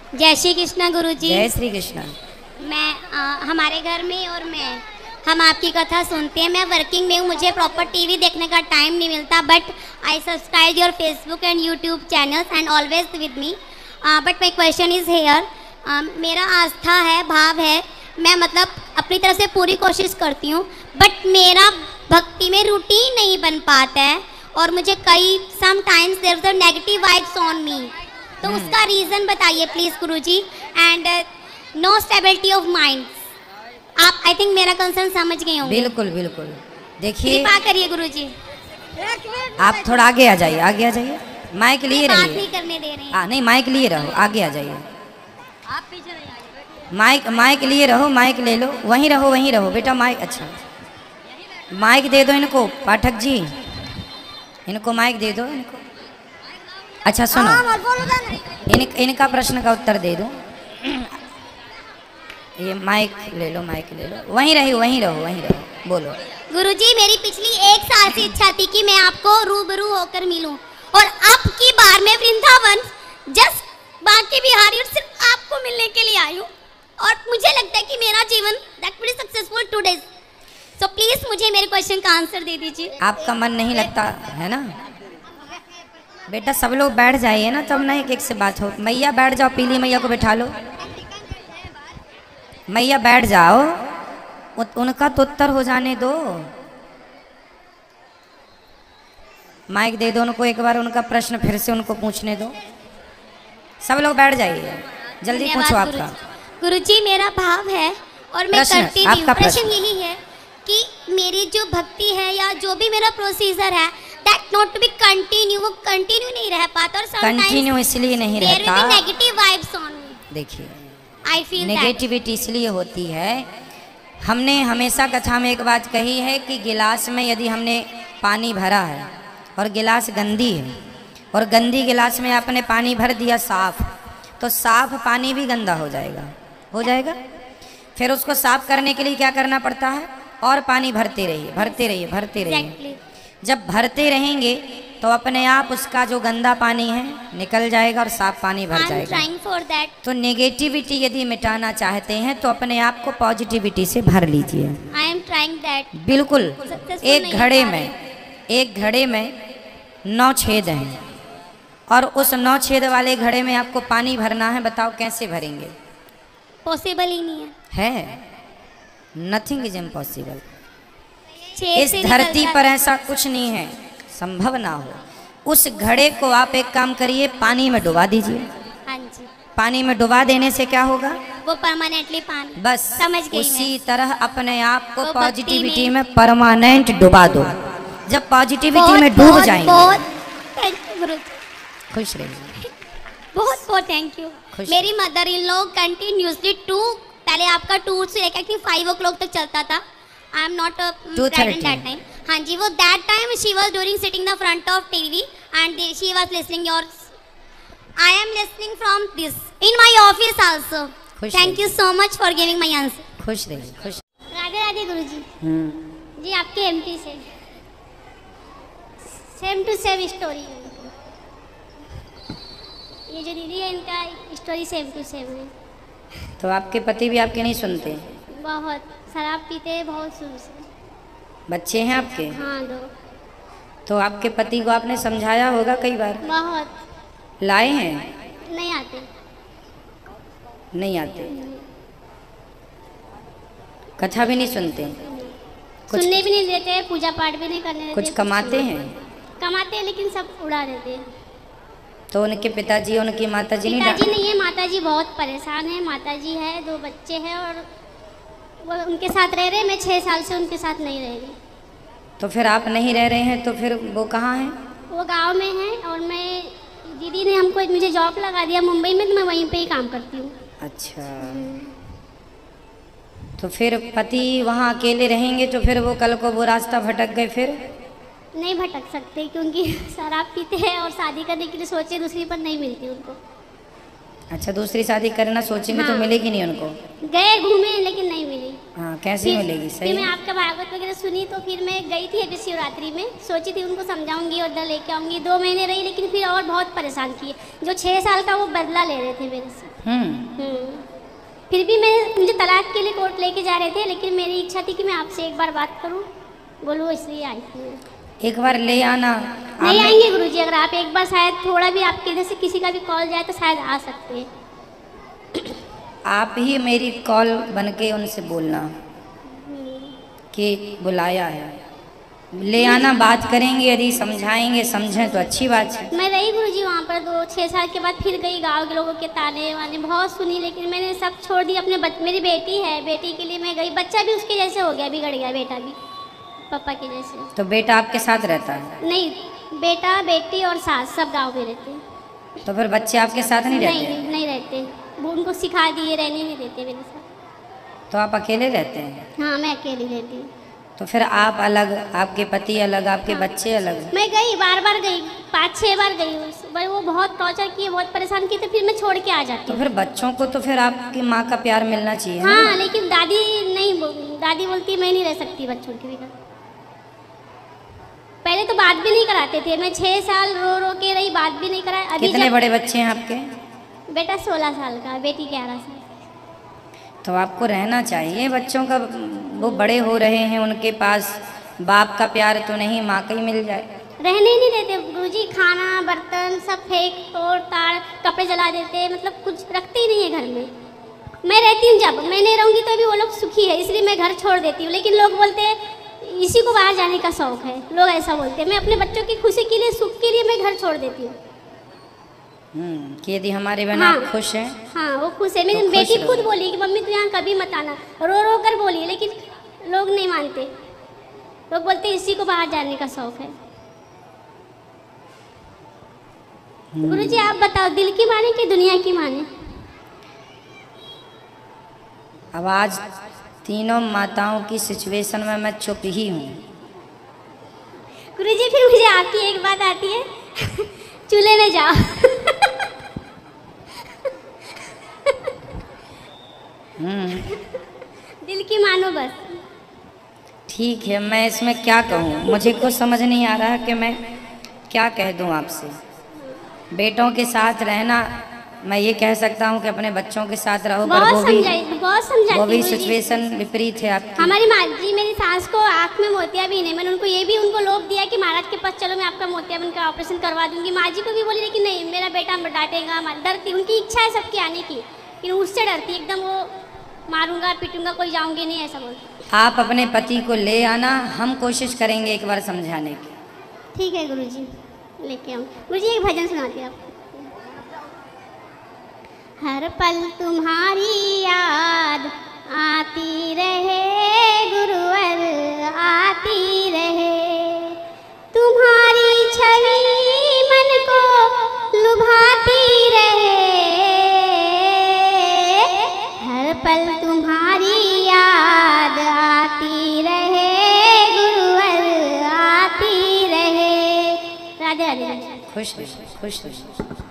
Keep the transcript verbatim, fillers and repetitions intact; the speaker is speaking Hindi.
जय श्री कृष्ण गुरुजी। जय श्री कृष्ण। मैं आ, हमारे घर में और मैं हम आपकी कथा सुनते हैं। मैं वर्किंग में हूँ, मुझे प्रॉपर टीवी देखने का टाइम नहीं मिलता, but I subscribe your Facebook and YouTube channels and always with me. But my question is here, मेरा आस्था है, भाव है, मैं मतलब अपनी तरफ से पूरी कोशिश करती हूँ, बट मेरा भक्ति में रूटीन नहीं बन पाता है और मुझे कई sometimes there is a negative vibes on me. तो उसका रीज़न बताइए प्लीज़ गुरुजी। And no stability of mind. आप आई थिंक मेरा कंसर्न समझ गए होंगे। बिल्कुल बिल्कुल। देखिए, कृपा करिए गुरुजी। आप थोड़ा आगे आ जाइए, आगे आ जाइए, माइक लिए बात रहिए। नहीं करने दे रहे हैं। हाँ नहीं, माइक लिए रहो, आगे आ जाइए। आप पीछे नहीं आइए। माइक माइक लिए रहो, माइक ले लो, वहीं रहो, वहीं रहो बेटा। माइक, अच्छा माइक दे दो इनको, पाठक जी इनको माइक दे दो इनको। अच्छा सुनो, इन, इनका प्रश्न का उत्तर दे दो। ये माइक ले लो, माइक ले लो, वहीं रही, वहीं रहो, वहीं रहो, बोलो। गुरुजी, मेरी पिछली एक साल से इच्छा थी कि मैं आपको रूबरू होकर मिलूं, और अब की बार मैं वृंदावन जस्ट बांके बिहारी और सिर्फ आपको मिलने के लिए आई हूँ, और मुझे लगता है कि मेरा जीवन that will be successful today. So please मुझे मेरे क्वेश्चन का आंसर दे दीजिए। आपका मन नहीं लगता है ना बेटा? सब लोग बैठ जाइए ना, तब ना एक एक से बात हो। मैया बैठ जाओ, पीली मैया को बैठा लो। मैया बैठ जाओ, उनका तो उत्तर हो जाने दो। माइक दे दो उनको, एक बार उनका प्रश्न फिर से उनको पूछने दो। सब लोग बैठ जाइए, जल्दी पूछो आपका। गुरुजी, मेरा भाव है और मैं करती नहीं हूँ। प्रश्न यही है कि मेरी जो भक्ति है या जो भी मेरा प्रोसीजर है that not to be continue, वो कंटिन्यू नहीं रह पाता, और समटाइम्स कंटिन्यू इसलिए नहीं रहता। There will be negative vibes on me. देखिए, आई फील नेगेटिविटी इसलिए होती है, हमने हमेशा कथा में एक बात कही है कि गिलास में यदि हमने पानी भरा है और गिलास गंदी है और गंदी गिलास में आपने पानी भर दिया साफ, तो साफ पानी भी गंदा हो जाएगा, हो जाएगा। फिर उसको साफ करने के लिए क्या करना पड़ता है? और पानी भरते रहिए, भरते रहिए, भरते रहिए। exactly. जब भरते रहेंगे तो अपने आप उसका जो गंदा पानी है निकल जाएगा और साफ पानी भर जाएगा। I'm trying for that. तो नेगेटिविटी यदि मिटाना चाहते हैं तो अपने आप को पॉजिटिविटी से भर लीजिए। I am trying that. बिल्कुल। Successful एक घड़े में एक घड़े में नौ छेद हैं और उस नौ छेद वाले घड़े में आपको पानी भरना है, बताओ कैसे भरेंगे? पॉसिबल ही नहीं है। है, नथिंग इज इम्पॉसिबल। छेद इस से धरती निकलता पर है। ऐसा कुछ नहीं है संभव ना हो। उस घड़े को आप एक काम करिए, पानी में डुबा दीजिए। हाँ जी। पानी में डुबा देने से क्या होगा? वो परमानेंटली पानी। बस समझ गई उसी मैं। तरह अपने आप को वो पॉजिटिविटी भक्ति में परमानेंट डुबा दो। जब पॉजिटिविटी बहुत- में डूब बहुत- जाएंगे, बहुत थैंक यू गुरु, खुश रहिए। बहुत बहुत थैंक यू। खुश मेरी mother in law continuously to, पहले आपका टू से लेकर I think five o'clock तक चलता था। I am not present that time. हाँ जी, वो that time she was during sitting the front of TV and she was listening your. I am listening from this in my office also. खुश thank you so much for giving my answer. खुश रहिए, खुश। राधे राधे गुरुजी। हम्म, जी, आपके एमपी से सेम टू सेम स्टोरी। ये जो दीदी है इनका स्टोरी सेम टू सेम है। तो आपके पति भी आपके नहीं सुनते? बहुत शराब पीते हैं, बहुत शुरू से। बच्चे हैं आपके? हाँ, दो। तो आपके पति को आपने समझाया होगा कई बार? बहुत। लाए हैं? नहीं आते। नहीं आते। कथा भी नहीं सुनते? कुछ सुनने भी नहीं देते, पूजा पाठ भी नहीं करने देते। कुछ कमाते हैं? कमाते हैं लेकिन सब उड़ा देते हैं। तो उनके पिताजी उनकी माताजी नहीं पिताजी डांट- नहीं है, माताजी बहुत परेशान है। माताजी है, दो बच्चे हैं और वो उनके साथ रह रहे हैं। मैं छः साल से उनके साथ नहीं रह रही। तो फिर आप नहीं रह रहे हैं तो फिर वो कहाँ हैं? वो गांव में है और मैं, दीदी ने हमको मुझे जॉब लगा दिया मुंबई में, तो मैं वहीं पे ही काम करती हूँ। अच्छा, तो फिर पति वहाँ अकेले रहेंगे तो फिर वो कल को वो रास्ता भटक गए फिर? नहीं भटक सकते क्योंकि शराब पीते हैं और शादी करने के लिए सोचे दूसरी पर नहीं मिलती उनको। अच्छा, दूसरी शादी करना सोचेंगे हाँ। तो मिलेगी नहीं उनको? गए घूमे लेकिन नहीं मिली। हाँ, कैसे मिलेगी? सही। फिर मैं आपका भागवत वगैरह सुनी तो फिर मैं गई थी अभी शिवरात्रि में, सोची थी उनको समझाऊंगी और इधर लेके आऊंगी। दो महीने रही लेकिन फिर और बहुत परेशान किए। जो छः साल का वो बदला ले रहे थे मेरे से। हम्म फिर भी मैं मुझे तलाक के लिए कोर्ट लेके जा रहे थे, लेकिन मेरी इच्छा थी कि मैं आपसे एक बार बात करूं, बोलूँ, इसलिए आई थी। एक बार ले आना। नहीं आएंगे गुरुजी, अगर आप एक बार शायद थोड़ा भी आपके इधर से किसी का भी कॉल जाए तो शायद आ सकते हैं। आप ही मेरी कॉल बन के उनसे बोलना कि बुलाया है, ले आना, बात करेंगे, यदि समझाएंगे समझें तो अच्छी बात है। मैं रही गुरुजी वहाँ पर दो छः साल के बाद, फिर गई, गांव के लोगों के ताने वाने बहुत सुनी, लेकिन मैंने सब छोड़ दी। अपने बच, मेरी बेटी है, बेटी के लिए मैं गई। बच्चा भी उसके जैसे हो गया, बिगड़ गया बेटा भी पापा के जैसे। तो बेटा आपके साथ रहता है? नहीं, बेटा बेटी और सास सब गाँव में रहते हैं। तो फिर बच्चे आपके साथ नहीं रहते? नहीं नहीं रहते, वो उनको सिखा दिए, रहने नहीं देते मेरे साथ। तो आप अकेले रहते हैं? हाँ, मैं अकेली रहती हूँ। तो फिर आप अलग, आपके पति अलग, आपके हाँ। बच्चे अलग? मैं गई, बार बार गई, पाँच छः बार गई, पर वो बहुत टॉर्चर किए, बहुत परेशान किए, तो फिर मैं छोड़ के आ जाती तो हूँ। फिर बच्चों को तो फिर आपकी माँ का प्यार मिलना चाहिए। हाँ, लेकिन दादी नहीं, दादी बोलती मैं नहीं रह सकती बच्चों के बिना। पहले तो बात भी नहीं कराते थे, मैं छः साल रो रो के रही, बात भी नहीं कराए। अभी कितने बड़े बच्चे हैं आपके? बेटा सोलह साल का, बेटी ग्यारह साल। तो आपको रहना चाहिए बच्चों का, वो बड़े हो रहे हैं, उनके पास बाप का प्यार तो नहीं, माँ का ही मिल जाए। रहने ही नहीं देते गुरुजी, खाना बर्तन सब फेंक तोड़ ताड़, कपड़े जला देते, मतलब कुछ रखते ही नहीं है घर में। मैं रहती हूँ, जब मैं नहीं रहूँगी तो भी वो लोग सुखी है, इसलिए मैं घर छोड़ देती हूँ। लेकिन लोग बोलते हैं इसी को बाहर जाने का शौक है, लोग ऐसा बोलते हैं। मैं अपने बच्चों की खुशी के लिए, सुख के लिए मैं घर छोड़ देती हूँ। हम्म कि यदि हमारे बहन हाँ, आप खुश हैं। हाँ, वो खुश है। मेरी तो बेटी खुश खुद रहो। बोली कि मम्मी तू यहाँ कभी मत आना, रो रो कर बोली, लेकिन लोग नहीं मानते। लोग बोलते इसी को बाहर जाने का शौक है। गुरुजी आप बताओ, दिल की माने कि दुनिया की माने? अब आज तीनों माताओं की सिचुएशन में मैं चुप ही हूँ। गुरुजी फिर मुझे आपकी एक बात आती है, चूल्हे में जाओ। दिल की मानो बस। ठीक है, मैं इसमें क्या कहूँ, मुझे कुछ समझ नहीं आ रहा कि मैं क्या कह दूँ आपसे। बेटों के साथ रहना, मैं ये कह सकता हूँ कि अपने बच्चों के साथ रहो, पर बहुत वो भी समझाई, बहुत समझाती वो भी गुरुजी। सिचुएशन विपरीत है आपकी। हमारी माँ जी, मेरी सास को आँख में मोतिया भी नहीं, मैंने उनको ये भी उनको लोभ दिया कि महाराज के पास चलो, मैं आपका मोतियाबिंद का ऑपरेशन करवा दूंगी। माँ जी को भी बोली, लेकिन नहीं, मेरा बेटा डांटेगा, डरती। उनकी इच्छा है सबकी आने की, लेकिन उससे डरती एकदम, वो मारूंगा पीटूंगा, कोई जाऊंगी नहीं, ऐसा बोलती। आप अपने पति को ले आना, हम कोशिश करेंगे एक बार समझाने की। ठीक है गुरुजी, लेके आऊँ। गुरुजी एक भजन सुनाती आप। हर पल तुम्हारी याद आती रहे गुरुवर, आती रहे। तुम्हारी छवि मन को लुभाती रहे। हर पल तुम्हारी याद आती रहे गुरुवर, आती रहे। राधे राधे। खुश रहिए, खुश रहिए।